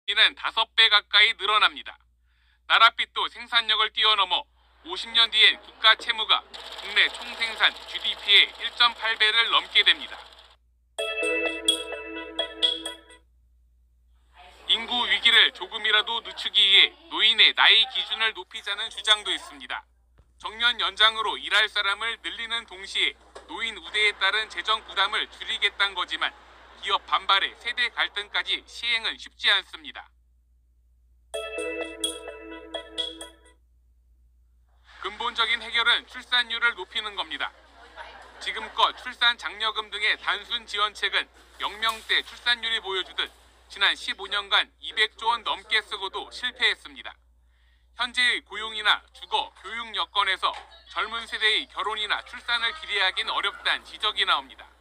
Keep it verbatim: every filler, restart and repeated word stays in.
이는 다섯 배 가까이 늘어납니다. 나랏빛도 생산력을 뛰어넘어 오십 년 뒤엔 국가 채무가 국내 총생산 지디피의 일 점 팔 배를 넘게 됩니다. 인구 위기를 조금이라도 늦추기 위해 노인의 나이 기준을 높이자는 주장도 있습니다. 정년 연장으로 일할 사람을 늘리는 동시에 노인 우대에 따른 재정 부담을 줄이겠다는 거지만 기업 반발에 세대 갈등까지 시행은 쉽지 않습니다. 근본적인 해결은 출산율을 높이는 겁니다. 지금껏 출산 장려금 등의 단순 지원책은 영명대 출산율이 보여주듯 지난 십오 년간 이백조 원 넘게 쓰고도 실패했습니다. 현재의 고용이나 주거, 교육 여건에서 젊은 세대의 결혼이나 출산을 기대하기는 어렵다는 지적이 나옵니다.